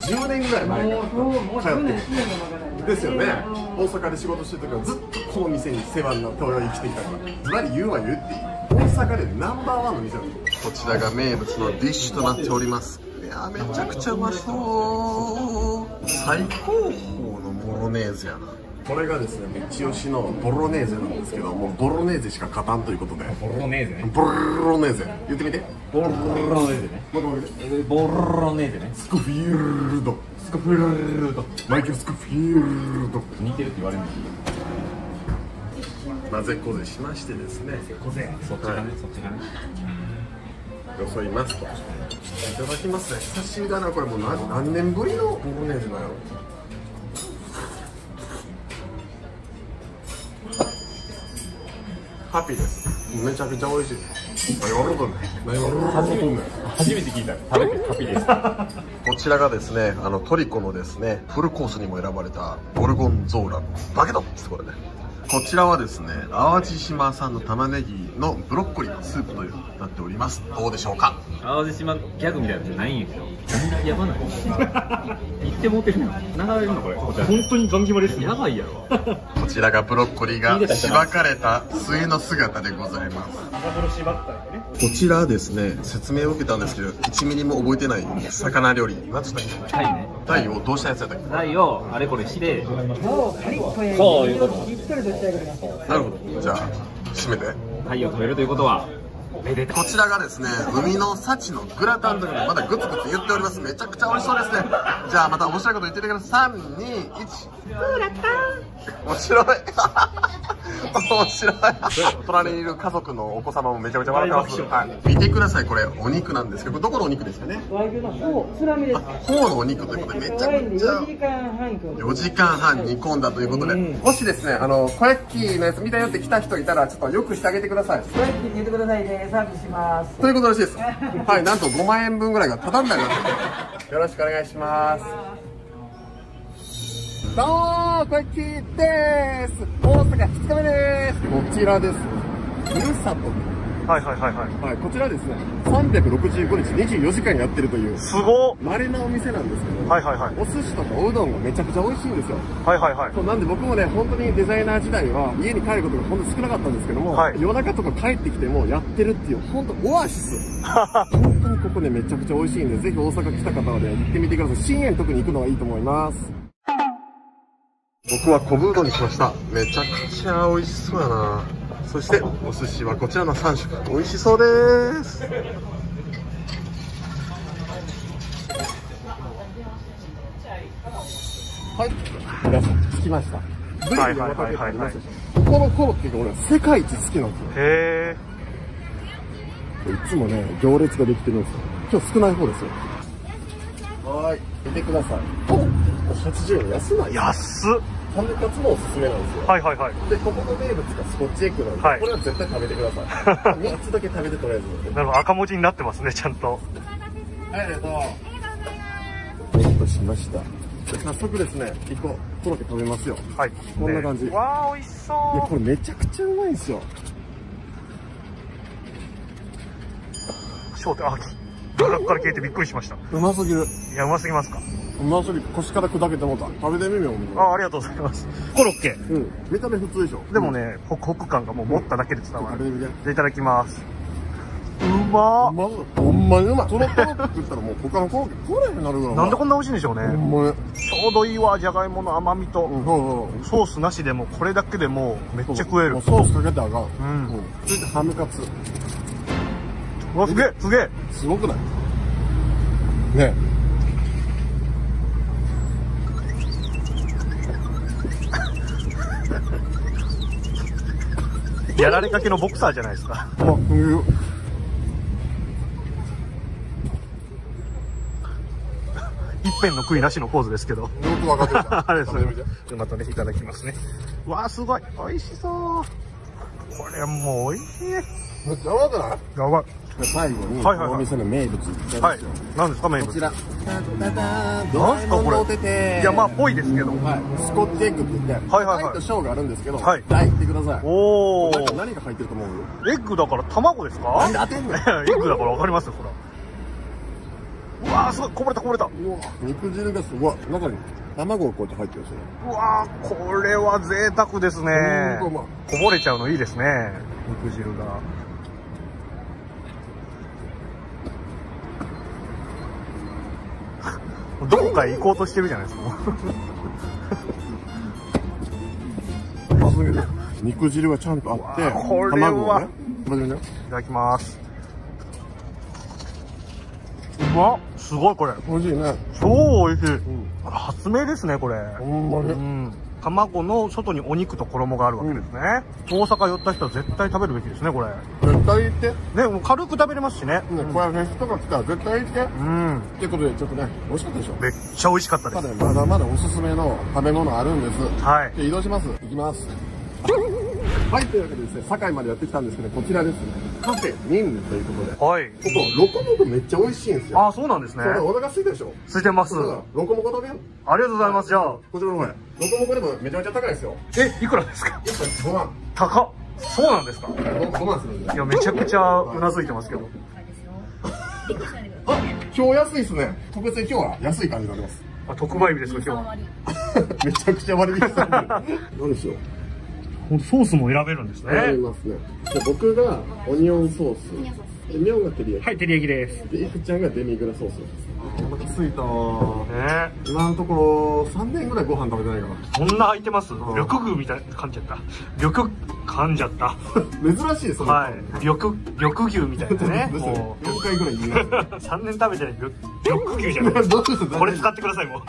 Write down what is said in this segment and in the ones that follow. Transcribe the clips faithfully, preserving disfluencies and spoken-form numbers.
じゅうねんぐらい前から通ってですよね。大阪で仕事してる時はずっとこの店に世話になって俺は生きてきたからずばり言うは言っていい。大阪でナンバーワンの店なんです。こちらが名物のディッシュとなっております。いやめちゃくちゃうまそう。最高峰のボロネーゼやな。これがですね一押しのボロネーゼなんですけども、ボロネーゼしか勝たんということで。 ボロネーゼね。 ボロネーゼ言ってみて。 ボロネーゼね。 もっともっとボロネーゼね。 スコフィールドスコフィールドマイケル・スコフィールド似てるって言われるんです混ぜこぜしましてですね。 こぜそっちがね、そっちがね。 よそいますと。いただきますね。久しぶりだなこれ。もう何何年ぶりのボロネーゼだよ。ハッピーです。めちゃくちゃ美味しい。何笑うとんねん。何笑うとんねん。 初めて聞いた。食べてハッピーです。 こちらがですね、あのトリコのですね、フルコースにも選ばれたゴルゴンゾーラのバケットです。これね。こちらはですね、淡路島産の玉ねぎのブロッコリーのスープというなっております。どうでしょうか。 淡路島ギャグみたいなのじゃないんですよ。やばない。言ってもうてるの。流れるのこれ。本当にガン決まりです。やばいやろ。 こちらがブロッコリーがしばかれた末の姿でございます。こちらですね、説明を受けたんですけど、いちミリも覚えてない魚料理。何つったっけ？ タイね。 タイをどうしたやつやったっけ？ タイをあれこれして、そういうこと。 なるほど。じゃあ締めて。 タイを食べるということは。 こちらがですね、海の幸のグラタンというのがまだグツグツ言っております。めちゃくちゃ美味しそうですね。じゃあまた面白いこと言っててください。さん、に、いち。グラタン。面白い。面白い。隣にいる家族のお子様もめちゃめちゃ笑ってます。はい、見てください。これお肉なんですけど、どこのお肉ですかね。 和牛の方、つらみです。 方のお肉ということで、めちゃくちゃよじかんはんよじかんはん煮込んだということで、もしですね、あの小焼きのやつ見たよって来た人いたらちょっとよくしてあげてください。 小焼きって言ってくださいね。サービスします。 ということらしいです。はい、なんとごまんえんぶんぐらいがタダになります。よろしくお願いします。どうも小焼きです。大阪ふつかめです。こちらです。ふるさと。はいはいはいはい。はい、こちらですね、さんびゃくろくじゅうごにちにじゅうよじかんやってるというすご稀なお店なんですけど、はいはいはい、お寿司とかおうどんがめちゃくちゃ美味しいんですよ。はいはいはい。そうなんで僕もね、本当にデザイナー時代は家に帰ることが本当に少なかったんですけども、はい、夜中とか帰ってきてもやってるっていう本当オアシス。本当にここねめちゃくちゃ美味しいんで、ぜひ大阪来た方はね行ってみてください。深夜に特に行くのがいいと思います。僕は昆布うどんにしました。めちゃくちゃ美味しそうやな。そしてお寿司はこちらのさんしょく。美味しそうです。はい、皆さん着きました。ブリに山かけてありますでしょ。このコロッケが俺は世界一好きなんですよ。へえ。いつもね行列ができてるんですよ。今日少ない方ですよ。はい、見てください。お、はちじゅうえん安ない？安っ。ハムカツもおすすめなんですよ。はいはいはい。で、ここの名物がスコッチエッグなんで、はい、これは絶対食べてください。みっつだけ食べてとりあえず。なるほど、赤文字になってますね、ちゃんと。はい、ありがとう。ゲットしました。早速ですね、いっこコロッケ食べますよ。はい。こんな感じ。わー、美味しそう。いや、これめちゃくちゃうまいんですよ。焦点、あ、ガラッから消えてびっくりしました。うますぎる。いや、うますぎますか。うますぎる。腰から砕けてもうた。食べてみよう。あ、ありがとうございます。コロッケ。うん。見た目普通でしょ。でもね、ホクホク感がもう持っただけで伝わる。食べてみて。いただきます。うまっ。ほんまにうまい。トロトロって食ったらもう他のコロッケ取れへんなるぐらい。なんでこんな美味しいんでしょうね。ほんまに。ちょうどいいわ、じゃがいもの甘みと。ソースなしでもこれだけでもうめっちゃ食える。ソースかけてあかん。うん。続いてハムカツ。うわ、すげえ、すげえ。すごくない？ねえ。やられかけのボクサーじゃないですか。あ、うん、一辺の悔いなしのポーズですけど。よく分かってた。あれですね。またね、いただきますね。わあ、すごい、美味しそう。これもう美味しい。めっちゃやばくない？やばい。最後に、お店の名物いっちゃいますよ。はい。何ですか、名物。こちら。ドラえもんのおてて。いや、まあ、ぽいですけど。はい。スコッチエッグって言って、はいはいはい。と小があるんですけど、はい。大言ってください。おー。何が入ってると思う？エッグだから卵ですか？なんで当てんの？エッグだからわかりますよ、ほら。 うわー、すごい、こぼれたこぼれた。 うわ、肉汁がすごい。中に卵がこうやって入ってるんですよね。 うわー、これは贅沢ですね。 うまい。 こぼれちゃうのいいですね、肉汁が。どこかへ行こうとしてるじゃないですか。 肉汁がちゃんとあって、 これは卵をね。 いただきます。うまっ、すごいこれ。 美味しいね。 超美味しい。 うん、 発明ですねこれ。 ほんまに。 うん。卵の外にお肉と衣があるわけですね。うん、大阪寄った人は絶対食べるべきですねこれ。 絶対行って。 ね、もう軽く食べれますしね。 ね、これフェスとか来たら絶対行って。 うん。 ってことでちょっとね、美味しかったでしょ。 めっちゃ美味しかったです。 まだまだまだおすすめの食べ物あるんです。 はい。 じゃあ移動します。行きます。はい、というわけでですね、堺までやってきたんですけど、こちらですね、カフェミンルということで、 はい。 ここ、ロコモコめっちゃ美味しいんですよ。 あ、そうなんですね。 それお腹空いたでしょ。 空いてます。 ロコモコ食べよう。 ありがとうございます。じゃあ、 こちらの方へ。ロコモコでもめちゃめちゃ高いですよ。 え、いくらですか？ やっぱごまん。 高っ。そうなんですか？ ごまんするんで。 いや、めちゃくちゃうなずいてますけど。 あ、今日安いっすね。特別に今日は安い感じになります。 あ、特売日ですか、今日は。 めちゃくちゃ割引したんで。何でしょう。 ほんとソースも選べるんですね。 選べますね。じゃあ僕がオニオンソース。で、ミョンが照り焼き。 はい、照り焼きです。 で、イフちゃんがデミグラソースです。お腹すいたー。 ね、 今のところさんねんぐらいご飯食べてないかな。 そんな空いてます？緑具みたいな感じやった。緑噛んじゃった。 珍しいその。 はい。緑緑牛みたいなね。 もうよんかいぐらい言います。 さんねん食べてない緑緑牛じゃない。これ使ってくださいもう。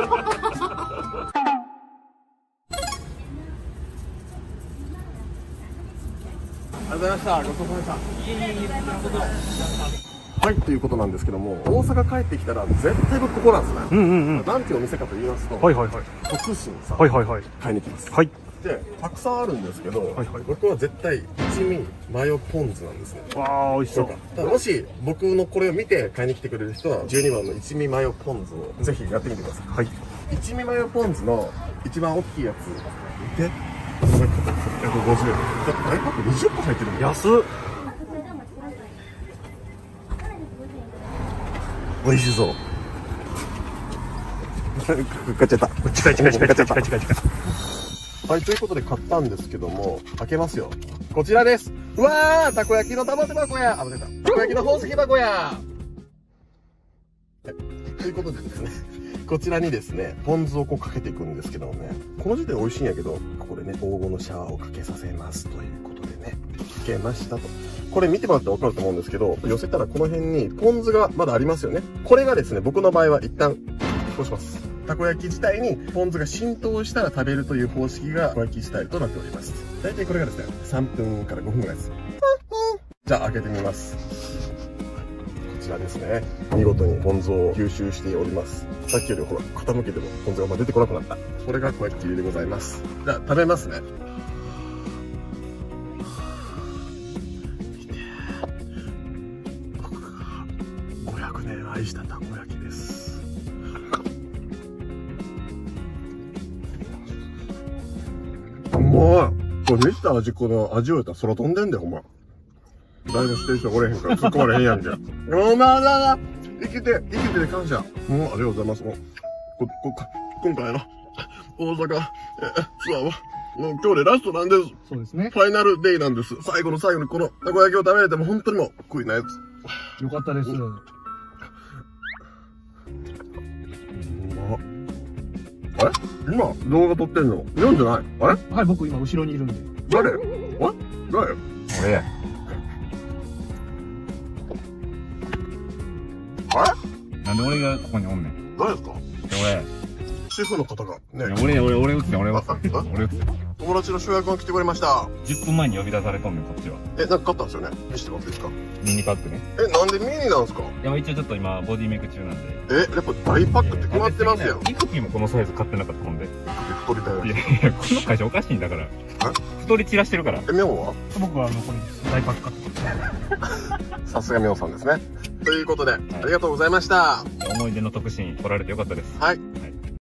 ありがとうございました。ごちそうさまでした。はい、ということなんですけども、大阪帰ってきたら絶対僕ここなんですね。 うんうんうん。 なんていうお店かと言いますと、 はいはいはい。 徳心さん。 はいはいはい。 買いに来ます。 はい。 で、たくさんあるんですけど、 はいはい、 僕は絶対一味マヨポン酢なんですね。 わあ、美味しそう。 だもし僕のこれを見て買いに来てくれる人は、じゅうにばんの一味マヨポン酢をぜひやってみてください。はい。一味マヨポン酢の一番大きいやつ見て。ひゃくごじゅうえん。だって大パックにじゅっこ入ってるの。 安っ。 美味しそう。買っちゃった。 近い近い近い近い近い近い近い。 はい、ということで買ったんですけども、開けますよ。こちらです。うわー、たこ焼きの玉手箱や。あ、間違えた。たこ焼きの宝石箱や。はい、ということでですね、こちらにですね、ポン酢をこうかけていくんですけどもね、この時点美味しいんやけど、ここでね、黄金のシャワーをかけさせますということでね、かけましたと。これ見てもらったら分かると思うんですけど、寄せたらこの辺にポン酢がまだありますよね。これがですね、僕の場合は一旦、こうします。たこ焼き自体にポン酢が浸透したら食べるという方式がたこ焼きスタイルとなっております。大体これがですね、さんぷんからごふんぐらいです。じゃあ開けてみます。こちらですね。見事にポン酢を吸収しております。さっきよりほら、傾けてもポン酢が出てこなくなった。これがたこ焼きでございます。じゃあ食べますね。ごひゃくねん愛したたこ焼きです。うまい。これ見た味、この味を言ったら空飛んでんだよ、ほんま。誰もしてる人おれへんから突っ込まれへんやんじゃん。うまだな。生きて、生きてで感謝。もう、ありがとうございます。もう、こ、こ、今回の大阪、え、ツアーは、もう今日でラストなんです。 そうですね。 ファイナルデイなんです。最後の最後にこのたこ焼きを食べれても本当にもう、悔いないやつ。 よかったです。うまっ。 あれ今、動画撮ってんの読んでないあれはい、僕今後ろにいるんで。 誰あ誰俺や。 あれなんで俺がここにおんねん。 誰ですか俺。 シェフの方がね。 俺、俺、俺打つね、俺打つね。俺打つね。 友達の主役が来てくれました。 じゅっぷんまえに呼び出されとんねん、こっちは。 え、なんか買ったんですよね見せてもらっていいですかミニパックね。 え、なんでミニなんですかいや、一応ちょっと今、ボディメイク中なんで。 え、やっぱ大パックって決まってますよ。 イクピーもこのサイズ買ってなかったもんで。 太りたいわいやいや、この会社おかしいんだから。太り散らしてるから。 え、ミョンは僕はあのこれです。大パック買ってさすがミョンさんですね。ということで、ありがとうございました。 思い出の特進来られてよかったです。 はい。